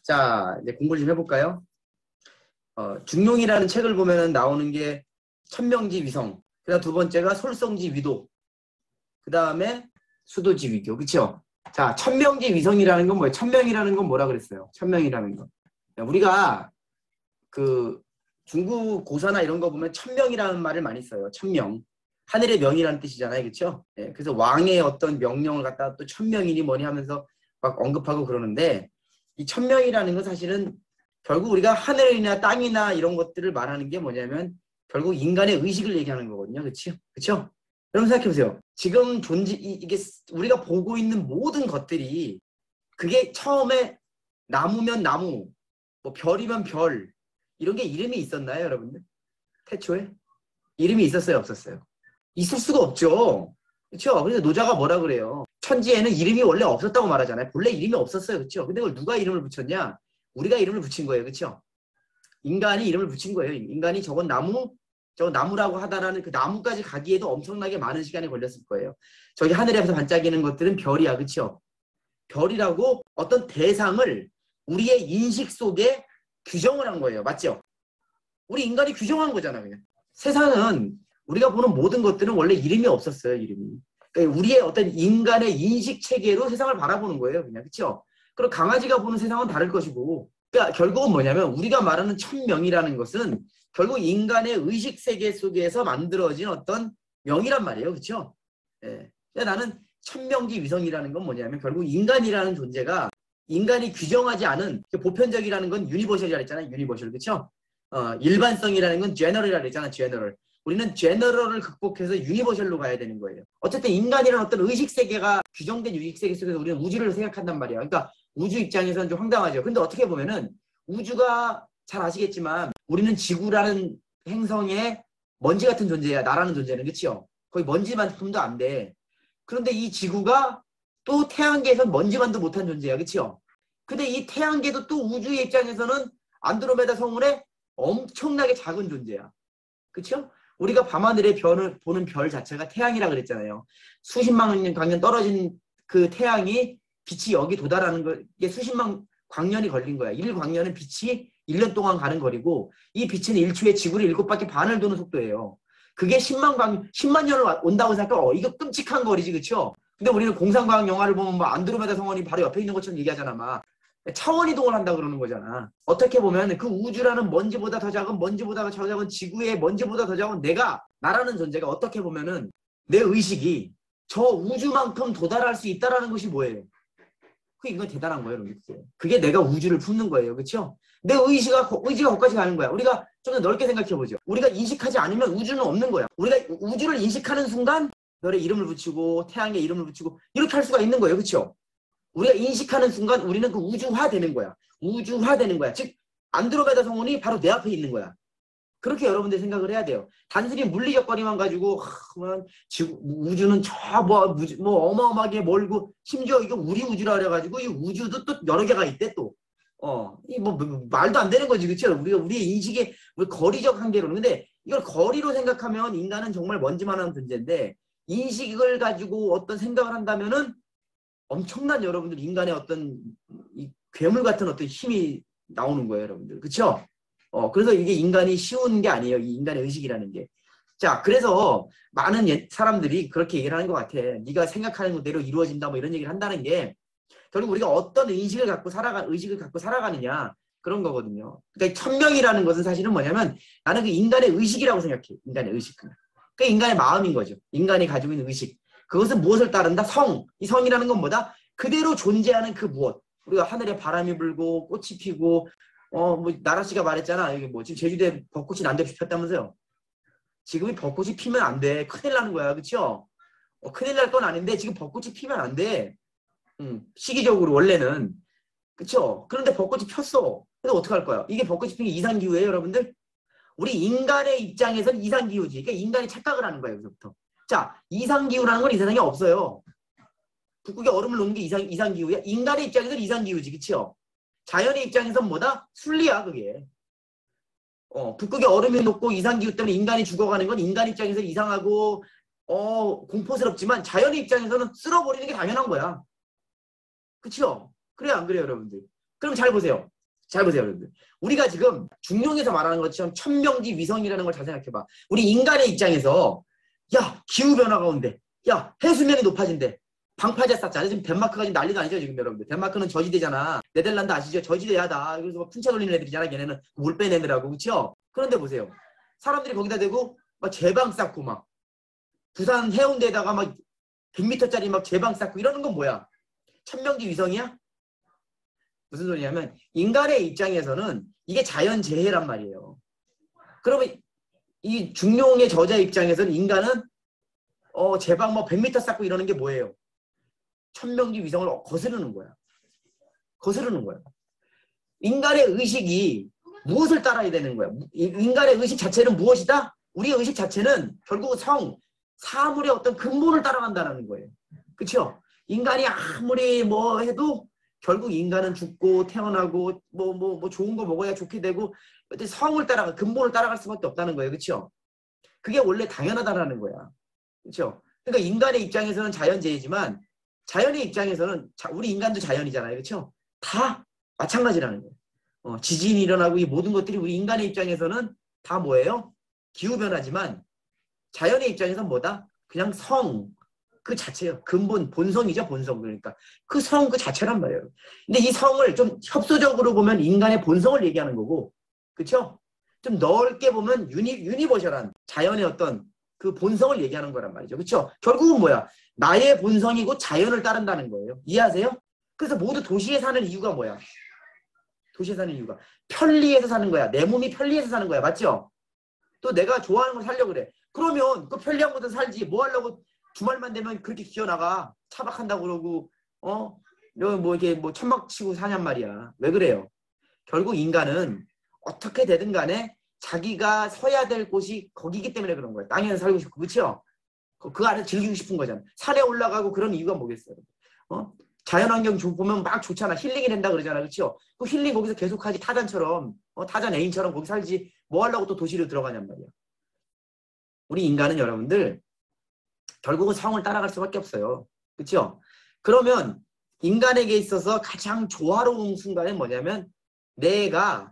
자, 이제 공부를 좀 해볼까요? 중용이라는 책을 보면 나오는 게 천명지 위성, 그다음 두 번째가 솔성지 위도, 그 다음에 수도지 위교, 그쵸? 자, 천명지 위성이라는 건 뭐예요? 천명이라는 건 뭐라 그랬어요? 천명이라는 건. 우리가 그 중국 고사나 이런 거 보면 천명이라는 말을 많이 써요. 천명. 하늘의 명이라는 뜻이잖아요. 그쵸? 예, 그래서 왕의 어떤 명령을 갖다가 또 천명이니 뭐니 하면서 막 언급하고 그러는데, 이 천명이라는 건 사실은 결국 우리가 하늘이나 땅이나 이런 것들을 말하는 게 뭐냐면 결국 인간의 의식을 얘기하는 거거든요. 그렇죠? 그렇죠? 여러분 생각해 보세요. 지금 이게 우리가 보고 있는 모든 것들이 그게 처음에 나무면 나무, 뭐 별이면 별, 이런 게 이름이 있었나요, 여러분들? 태초에? 이름이 있었어요, 없었어요? 있을 수가 없죠. 그렇죠? 그래서 노자가 뭐라 그래요? 천지에는 이름이 원래 없었다고 말하잖아요. 본래 이름이 없었어요. 그렇죠? 근데 그걸 누가 이름을 붙였냐? 우리가 이름을 붙인 거예요. 그렇죠? 인간이 이름을 붙인 거예요. 인간이 저건 나무라고 하다라는 그 나무까지 가기에도 엄청나게 많은 시간이 걸렸을 거예요. 저기 하늘에서 반짝이는 것들은 별이야. 그렇죠? 별이라고 어떤 대상을 우리의 인식 속에 규정을 한 거예요. 맞죠? 우리 인간이 규정한 거잖아, 그냥. 세상은 우리가 보는 모든 것들은 원래 이름이 없었어요, 이름이. 그러니까 우리의 어떤 인간의 인식 체계로 세상을 바라보는 거예요, 그냥. 그렇죠? 그리고 강아지가 보는 세상은 다를 것이고. 그러니까 결국은 뭐냐면 우리가 말하는 천명이라는 것은 결국 인간의 의식 세계 속에서 만들어진 어떤 명이란 말이에요. 그렇죠? 예. 그러니까 나는 천명지 위성이라는 건 뭐냐면 결국 인간이라는 존재가 인간이 규정하지 않은, 보편적이라는 건 유니버셜이라 했잖아요. 유니버셜. 그렇죠? 일반성이라는 건 제너럴이라 했잖아. 제너럴. 우리는 제너럴을 극복해서 유니버셜로 가야 되는 거예요. 어쨌든 인간이라는 어떤 의식세계가 규정된 의식세계 속에서 우리는 우주를 생각한단 말이에요. 그러니까 우주 입장에서는 좀 황당하죠. 근데 어떻게 보면은 우주가 잘 아시겠지만 우리는 지구라는 행성의 먼지 같은 존재야. 나라는 존재는. 그렇죠? 거의 먼지만큼도 안 돼. 그런데 이 지구가 또 태양계에선 먼지만도 못한 존재야. 그렇죠? 근데 이 태양계도 또 우주의 입장에서는 안드로메다 성운의 엄청나게 작은 존재야. 그렇죠? 우리가 밤하늘에 보는 별 자체가 태양이라 그랬잖아요. 수십만 광년 떨어진 그 태양이 빛이 여기 도달하는 게 수십만 광년이 걸린 거야. 1광년은 빛이 1년 동안 가는 거리고, 이 빛은 일초에 지구를 7바퀴 반을 도는 속도예요. 그게 10만 년을 온다고 생각하면 이거 끔찍한 거리지. 그렇죠? 근데 우리는 공상과학 영화를 보면 뭐 안드로메다 성원이 바로 옆에 있는 것처럼 얘기하잖아. 막 차원 이동을 한다 그러는 거잖아. 어떻게 보면 그 우주라는 먼지보다 더 작은, 먼지보다 더 작은 지구의 먼지보다 더 작은 나라는 존재가 어떻게 보면은 내 의식이 저 우주만큼 도달할 수 있다라는 것이 뭐예요? 이건 대단한 거예요. 그게 내가 우주를 품는 거예요. 그렇죠? 내 의지가 거기까지 가는 거야. 우리가 좀 더 넓게 생각해 보죠. 우리가 인식하지 않으면 우주는 없는 거야. 우리가 우주를 인식하는 순간 별의 이름을 붙이고 태양의 이름을 붙이고 이렇게 할 수가 있는 거예요. 그렇죠? 우리가 인식하는 순간 우리는 그 우주화되는 거야. 우주화되는 거야. 즉 안드로메다 성운이 바로 내 앞에 있는 거야. 그렇게 여러분들 생각을 해야 돼요. 단순히 물리적 거리만 가지고 우주는 뭐 어마어마하게 멀고, 심지어 이거 우리 우주라 그래가지고 이 우주도 또 여러 개가 있대 또. 이 뭐 말도 안 되는 거지. 그렇죠? 우리의 인식의 거리적 한계로는. 근데 이걸 거리로 생각하면 인간은 정말 먼지만한 존재인데, 인식을 가지고 어떤 생각을 한다면은 엄청난 여러분들 인간의 어떤 이 괴물 같은 어떤 힘이 나오는 거예요, 여러분들. 그렇죠? 그래서 이게 인간이 쉬운 게 아니에요. 이 인간의 의식이라는 게. 자, 그래서 많은 사람들이 그렇게 얘기를 하는 것 같아. 네가 생각하는 것대로 이루어진다 뭐 이런 얘기를 한다는 게 결국 우리가 어떤 의식을 갖고 살아가느냐 그런 거거든요. 그러니까 천명이라는 것은 사실은 뭐냐면 나는 그 인간의 의식이라고 생각해. 인간의 의식. 그게 인간의 마음인 거죠. 인간이 가지고 있는 의식. 그것은 무엇을 따른다? 이 성이라는 건 뭐다? 그대로 존재하는 그 무엇. 우리가 하늘에 바람이 불고 꽃이 피고 뭐 나라 씨가 말했잖아. 여기 뭐 지금 제주도에 벚꽃이 난데없이 폈다면서요. 지금이 벚꽃이 피면 안 돼. 큰일 나는 거야. 그렇죠? 큰일 날 건 아닌데 지금 벚꽃이 피면 안 돼. 시기적으로 원래는. 그렇죠? 그런데 벚꽃이 폈어. 근데 어떡할 거야? 이게 벚꽃이 피는 게 이상기후예요, 여러분들? 우리 인간의 입장에서는 이상기후지. 그러니까 인간이 착각을 하는 거예요, 여기서부터. 자, 이상기후라는 건 이 세상에 없어요. 북극에 얼음을 놓는 게 이상기후야? 인간의 입장에서는 이상기후지. 그렇죠? 자연의 입장에서는 뭐다? 순리야, 그게. 북극에 얼음이 녹고 이상기후 때문에 인간이 죽어가는 건 인간 입장에서는 이상하고 공포스럽지만 자연의 입장에서는 쓸어버리는 게 당연한 거야. 그렇죠? 그래요, 안 그래요, 여러분들? 그럼 잘 보세요. 잘 보세요, 여러분들. 우리가 지금 중용에서 말하는 것처럼 천명지 위성이라는 걸 잘 생각해봐. 우리 인간의 입장에서 야, 기후변화가 온대. 야, 해수면이 높아진대. 방파제 쌌잖아. 지금 덴마크가 지금 난리도 아니죠, 지금 여러분들. 덴마크는 저지대잖아. 네덜란드 아시죠? 저지대야다. 그래서 막 풍차 돌리는 애들이잖아. 걔네는 물 빼내느라고. 그렇죠? 그런데 보세요. 사람들이 거기다 대고 막 제방 쌓고 막 부산 해운대에다가 막 100m짜리 막 제방 쌓고 이러는 건 뭐야? 천명지 위성이야? 무슨 소리냐면 인간의 입장에서는 이게 자연재해란 말이에요. 그러면 이 중용의 저자 입장에서는 인간은 제방 뭐 100m 쌓고 이러는 게 뭐예요? 천명지 위성을 거스르는 거야. 거스르는 거야. 인간의 의식이 무엇을 따라야 되는 거야? 인간의 의식 자체는 무엇이다? 우리의 의식 자체는 결국 사물의 어떤 근본을 따라간다는 거예요. 그렇죠? 인간이 아무리 뭐 해도 결국 인간은 죽고 태어나고 뭐 좋은 거 먹어야 좋게 되고 성을 따라가 근본을 따라갈 수밖에 없다는 거예요. 그렇죠? 그게 원래 당연하다라는 거야. 그렇죠? 그러니까 인간의 입장에서는 자연재해지만 자연의 입장에서는 우리 인간도 자연이잖아요. 그렇죠? 다 마찬가지라는 거예요. 지진이 일어나고 이 모든 것들이 우리 인간의 입장에서는 다 뭐예요? 기후변화지만 자연의 입장에서는 뭐다? 그냥 그 자체예요. 근본, 본성이죠. 본성. 그러니까 그 성 그 자체란 말이에요. 근데 이 성을 좀 협소적으로 보면 인간의 본성을 얘기하는 거고 그렇죠? 좀 넓게 보면 유니버셜한 자연의 어떤 그 본성을 얘기하는 거란 말이죠. 그렇죠? 결국은 뭐야? 나의 본성이고 자연을 따른다는 거예요. 이해하세요? 그래서 모두 도시에 사는 이유가 뭐야? 도시에 사는 이유가 편리해서 사는 거야. 내 몸이 편리해서 사는 거야. 맞죠? 또 내가 좋아하는 걸 살려고 그래. 그러면 그 편리한 곳에서 살지. 뭐 하려고 주말만 되면 그렇게 기어나가. 차박한다고 그러고 뭐 이게 뭐 천막 치고 사냔 말이야. 왜 그래요? 결국 인간은 어떻게 되든 간에 자기가 서야 될 곳이 거기기 때문에 그런 거예요. 땅에서 살고 싶고. 그렇죠? 그 안에 즐기고 싶은 거잖아. 산에 올라가고 그런 이유가 뭐겠어요? 자연환경 보면 막 좋잖아. 힐링이 된다 그러잖아. 그렇죠? 그 힐링 거기서 계속하지. 타잔처럼 타잔 애인처럼 거기 살지. 뭐 하려고 또 도시로 들어가냔 말이야. 우리 인간은 여러분들 결국은 성을 따라갈 수밖에 없어요. 그렇죠? 그러면 인간에게 있어서 가장 조화로운 순간은 뭐냐면 내가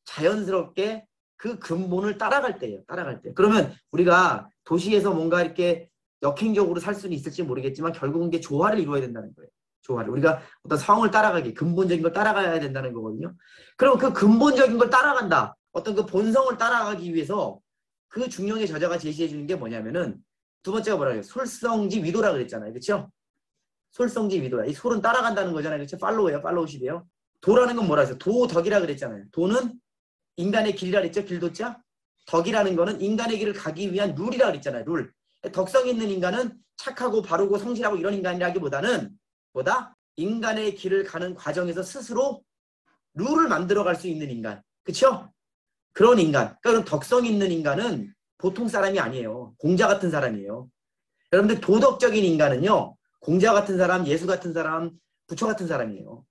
자연스럽게 그 근본을 따라갈 때예요. 따라갈 때. 그러면 우리가 도시에서 뭔가 이렇게 역행적으로 살 수는 있을지 모르겠지만 결국은 이게 조화를 이루어야 된다는 거예요. 조화를. 우리가 어떤 성을 따라가기, 근본적인 걸 따라가야 된다는 거거든요. 그럼 그 근본적인 걸 따라간다. 어떤 그 본성을 따라가기 위해서 그 중용의 저자가 제시해 주는 게 뭐냐면은 두 번째가 뭐라 그래요? 솔성지 위도라 그랬잖아요. 그렇죠? 솔성지 위도라. 이 솔은 따라간다는 거잖아요. 그렇죠? 팔로우예요. 팔로우십이에요. 도라는 건 뭐라 했어요? 도덕이라 그랬잖아요. 도는 인간의 길이라 그랬죠. 길도자. 덕이라는 거는 인간의 길을 가기 위한 룰이라 그랬잖아요. 룰. 덕성 있는 인간은 착하고 바르고 성실하고 이런 인간이라기보다는 뭐다? 인간의 길을 가는 과정에서 스스로 룰을 만들어갈 수 있는 인간. 그렇죠? 그런 인간. 그러니까 덕성 있는 인간은 보통 사람이 아니에요. 공자 같은 사람이에요. 여러분들 도덕적인 인간은요. 공자 같은 사람, 예수 같은 사람, 부처 같은 사람이에요.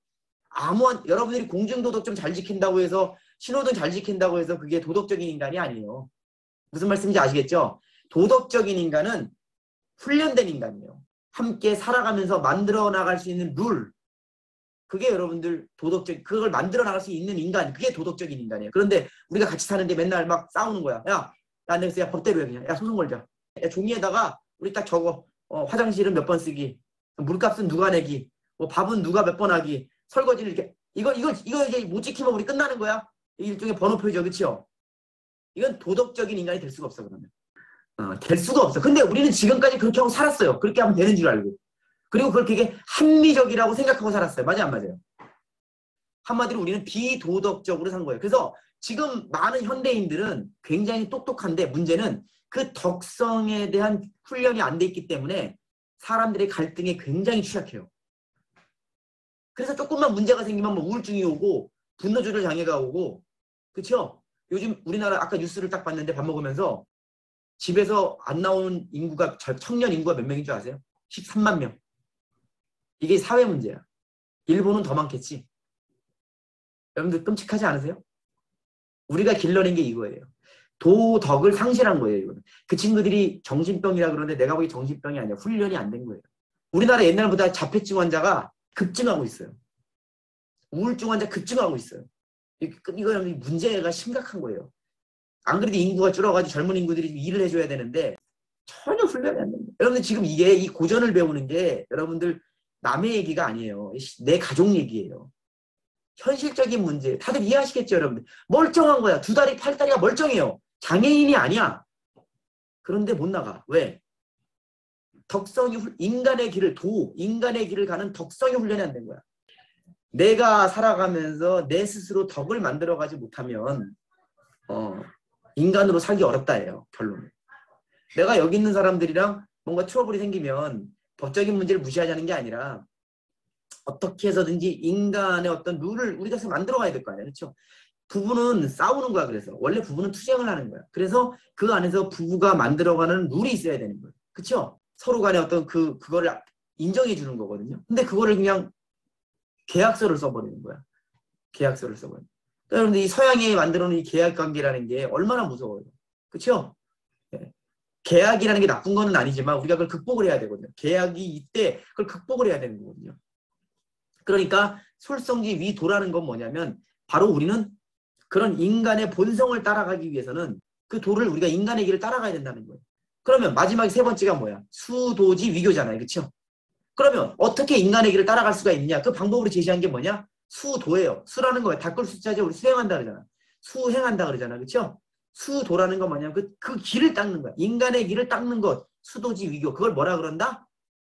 여러분들이 공중도덕 좀 잘 지킨다고 해서 신호등 잘 지킨다고 해서 그게 도덕적인 인간이 아니에요. 무슨 말씀인지 아시겠죠? 도덕적인 인간은 훈련된 인간이에요. 함께 살아가면서 만들어 나갈 수 있는 룰. 그게 여러분들 그걸 만들어 나갈 수 있는 인간. 그게 도덕적인 인간이에요. 그런데 우리가 같이 사는데 맨날 막 싸우는 거야. 야, 안 되겠어. 야, 법대로 해 그냥. 야, 소송 걸자. 야, 종이에다가 우리 딱 적어. 화장실은 몇 번 쓰기. 물값은 누가 내기. 뭐 밥은 누가 몇 번 하기. 설거지를 이렇게. 이거 이제 못 지키면 우리 끝나는 거야. 일종의 번호표죠. 그렇죠? 이건 도덕적인 인간이 될 수가 없어 그러면. 될 수가 없어. 근데 우리는 지금까지 그렇게 하고 살았어요. 그렇게 하면 되는 줄 알고. 그리고 그걸 되게 합리적이라고 생각하고 살았어요. 맞아요, 안 맞아요? 한마디로 우리는 비도덕적으로 산 거예요. 그래서 지금 많은 현대인들은 굉장히 똑똑한데 문제는 그 덕성에 대한 훈련이 안 돼 있기 때문에 사람들의 갈등에 굉장히 취약해요. 그래서 조금만 문제가 생기면 뭐 우울증이 오고 분노 조절 장애가 오고 그렇죠? 요즘 우리나라 아까 뉴스를 딱 봤는데 밥 먹으면서 집에서 안 나오는 인구가 청년 인구가 몇 명인 줄 아세요? 13만 명. 이게 사회 문제야. 일본은 더 많겠지. 여러분들 끔찍하지 않으세요? 우리가 길러낸 게 이거예요. 도덕을 상실한 거예요. 이거는. 그 친구들이 정신병이라 그러는데 내가 보기 정신병이 아니라 훈련이 안 된 거예요. 우리나라 옛날보다 자폐증 환자가 급증하고 있어요. 우울증 환자 급증하고 있어요. 이거는 문제가 심각한 거예요. 안 그래도 인구가 줄어가지고 젊은 인구들이 일을 해줘야 되는데 전혀 훈련이 안 됩니다. 여러분들 지금 이게 이 고전을 배우는 게 여러분들 남의 얘기가 아니에요. 내 가족 얘기예요. 현실적인 문제. 다들 이해하시겠죠, 여러분들? 멀쩡한 거야. 두 다리, 팔다리가 멀쩡해요. 장애인이 아니야. 그런데 못 나가. 왜? 인간의 길을 가는 덕성이 훈련이 안 된 거야. 내가 살아가면서 내 스스로 덕을 만들어가지 못하면 인간으로 살기 어렵다예요. 결론은. 내가 여기 있는 사람들이랑 뭔가 트러블이 생기면 법적인 문제를 무시하자는 게 아니라 어떻게 해서든지 인간의 어떤 룰을 우리가 만들어 가야 될 거 아니야. 그렇죠? 부부는 싸우는 거야. 그래서 원래 부부는 투쟁을 하는 거야. 그래서 그 안에서 부부가 만들어가는 룰이 있어야 되는 거예요. 그렇죠? 서로 간에 어떤 그거를 인정해 주는 거거든요. 근데 그거를 그냥 계약서를 써버리는 거야. 계약서를 써버리는 거야. 그런데 이 서양이 만들어 놓은 이 계약 관계라는 게 얼마나 무서워요. 그렇죠? 네. 계약이라는 게 나쁜 건 아니지만 우리가 그걸 극복을 해야 되거든요. 계약이 이때 그걸 극복을 해야 되는 거거든요. 그러니까 솔성지 위도라는 건 뭐냐면 바로 우리는 그런 인간의 본성을 따라가기 위해서는 그 도를 우리가 인간의 길을 따라가야 된다는 거예요. 그러면 마지막에 세 번째가 뭐야? 수도지 위교잖아요. 그렇죠? 그러면 어떻게 인간의 길을 따라갈 수가 있냐? 그 방법으로 제시한 게 뭐냐? 수도예요. 수라는 거예요. 닦을 숫자죠. 우리 수행한다 그러잖아. 수행한다 그러잖아. 그렇죠? 수도라는 건 뭐냐면 그 길을 닦는 거야. 인간의 길을 닦는 것. 수도지 위교. 그걸 뭐라 그런다?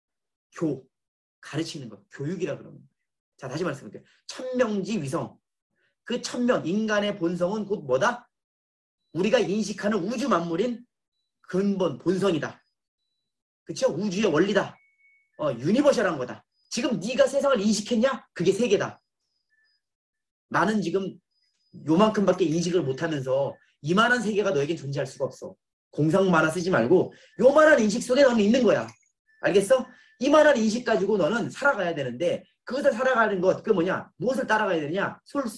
가르치는 것. 교육이라 그러는 거예요. 자, 다시 말씀드릴게요. 천명지 위성. 그 천명, 인간의 본성은 곧 뭐다? 우리가 인식하는 우주 만물인 근본, 본성이다. 그렇죠? 우주의 원리다. 유니버셜한 거다. 지금 네가 세상을 인식했냐? 그게 세계다. 나는 지금 요만큼밖에 인식을 못하면서 이만한 세계가 너에겐 존재할 수가 없어. 공상 만화 쓰지 말고 요만한 인식 속에 너는 있는 거야. 알겠어? 이만한 인식 가지고 너는 살아가야 되는데 그것을 살아가는 것, 그게 뭐냐? 무엇을 따라가야 되느냐?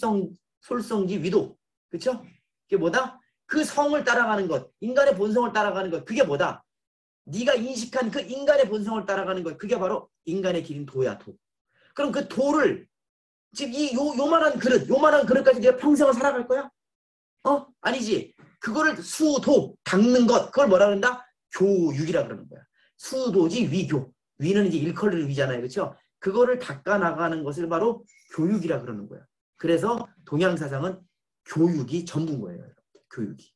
솔성지 위도. 그렇죠? 그게 뭐다? 그 성을 따라가는 것, 인간의 본성을 따라가는 것, 그게 뭐다? 네가 인식한 그 인간의 본성을 따라가는 것, 그게 바로 인간의 길인 도야, 도. 그럼 그 도를 지금 요만한 그릇까지 네가 평생을 살아갈 거야? 아니지. 그거를 수도, 닦는 것, 그걸 뭐라 그런다? 교육이라 그러는 거야. 수도지 위교. 위는 이제 일컬을 위잖아요. 그렇죠? 그거를 닦아 나가는 것을 바로 교육이라 그러는 거야. 그래서 동양사상은 교육이 전부인 거예요. 교육이.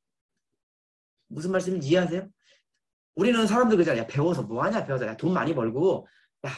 무슨 말씀인지 이해하세요? 우리는 사람들 그러잖아요. 배워서 뭐하냐, 배워서. 야, 돈 많이 벌고, 야,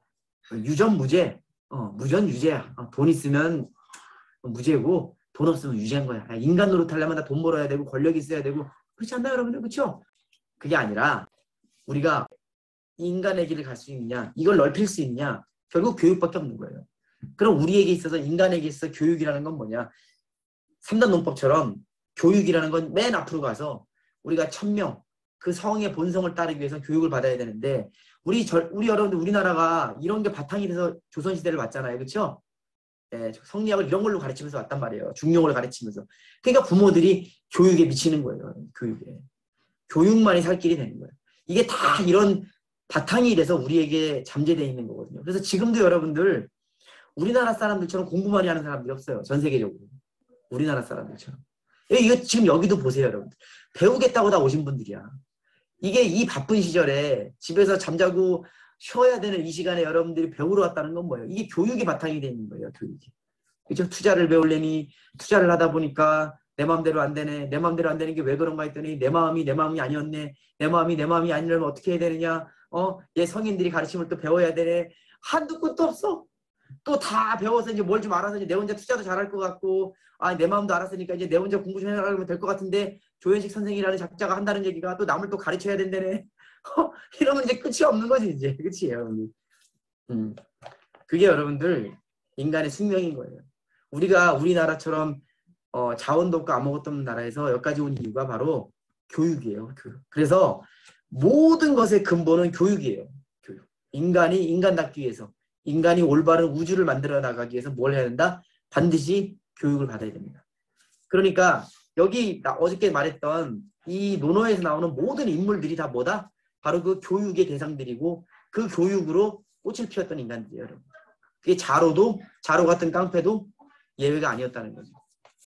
유전무죄, 무전유죄야. 돈 있으면 무죄고, 돈 없으면 유죄인 거야. 야, 인간 노릇하려면 다 돈 벌어야 되고, 권력이 있어야 되고, 그렇지 않나요, 여러분들? 그렇죠? 그게 아니라, 우리가 인간의 길을 갈 수 있느냐, 이걸 넓힐 수 있느냐, 결국 교육밖에 없는 거예요. 그럼 우리에게 있어서, 인간에게 있어서 교육이라는 건 뭐냐? 3단 논법처럼 교육이라는 건 맨 앞으로 가서 우리가 천명, 그 성의 본성을 따르기 위해서 교육을 받아야 되는데 우리 여러분들 우리나라가 이런 게 바탕이 돼서 조선시대를 왔잖아요. 그렇죠? 네, 성리학을 이런 걸로 가르치면서 왔단 말이에요. 중용을 가르치면서. 그러니까 부모들이 교육에 미치는 거예요. 교육에. 교육만이 살 길이 되는 거예요. 이게 다 이런 바탕이 돼서 우리에게 잠재되어 있는 거거든요. 그래서 지금도 여러분들 우리나라 사람들처럼 공부 많이 하는 사람들이 없어요. 전 세계적으로. 우리나라 사람들처럼. 이거 지금 여기도 보세요, 여러분들. 배우겠다고 다 오신 분들이야. 이게 이 바쁜 시절에 집에서 잠자고 쉬어야 되는 이 시간에 여러분들이 배우러 왔다는 건 뭐예요? 이게 교육이 바탕이 되어 있는 거예요, 교육이. 그죠? 투자를 배우려니 투자를 하다 보니까 내 마음대로 안 되네. 내 마음대로 안 되는 게 왜 그런가 했더니 내 마음이 아니었네. 내 마음이 아니려면 어떻게 해야 되느냐? 얘 성인들이 가르침을 또 배워야 되네. 한두 끝도 없어. 또 다 배워서 이제 뭘 좀 알아서 이제 내 혼자 투자도 잘할 것 같고, 내 마음도 알았으니까 이제 내 혼자 공부 좀 해나가면 될 것 같은데, 조현식 선생이라는 작자가 한다는 얘기가 또 남을 또 가르쳐야 된다네. 이러면 이제 끝이 없는 거지, 이제. 그치, 여러분. 그게 여러분들, 인간의 숙명인 거예요. 우리가 우리나라처럼, 자원도 없고 아무것도 없는 나라에서 여기까지 온 이유가 바로 교육이에요. 교육. 그래서 모든 것의 근본은 교육이에요. 교육. 인간이 인간답기 위해서. 인간이 올바른 우주를 만들어 나가기 위해서 뭘 해야 된다? 반드시 교육을 받아야 됩니다. 그러니까 여기 어저께 말했던 이 논어에서 나오는 모든 인물들이 다 뭐다? 바로 그 교육의 대상들이고 그 교육으로 꽃을 피웠던 인간들이에요. 여러분. 그게 자로 같은 깡패도 예외가 아니었다는 거죠.